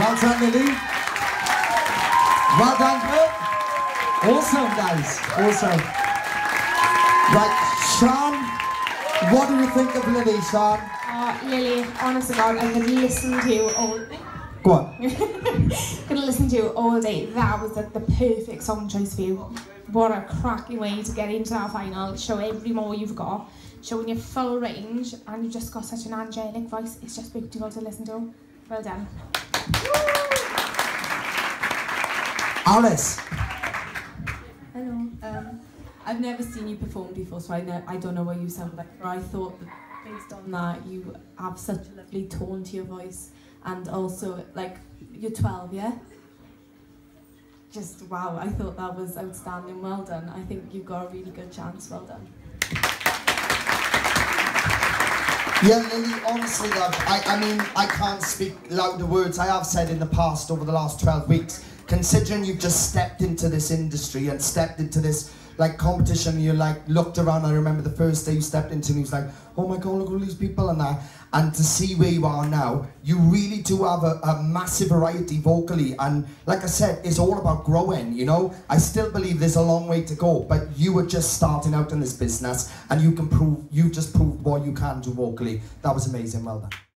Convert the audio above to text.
Well done, Lily. Well done, girl. Awesome, guys. Awesome. Right, Sean, what do you think of Lily, Sean? Lily, honest to God, I could listen to you all day. Go on. Could listen to you all day. That was like the perfect song choice for you. What a cracking way to get into that final, show every more you've got, showing your full range, and you've just got such an angelic voice. It's just beautiful to listen to. Well done. Alice. Hello. I've never seen you perform before, so I don't know what you sound like. But I thought that based on that, you have such a lovely tone to your voice, and also like you're 12, yeah. Just wow! I thought that was outstanding. Well done. I think you've got a really good chance. Well done. Yeah, Lily, honestly, love, I mean, I can't speak louder words. I have said in the past, over the last 12 weeks, considering you've just stepped into this industry and stepped into this, like, competition, you, like, looked around. I remember the first day you stepped into and you was like, oh my God, look at all these people and that. And to see where you are now, you really do have a massive variety vocally. And like I said, it's all about growing, you know? I still believe there's a long way to go, but you were just starting out in this business and you just proved what you can do vocally. That was amazing, well done.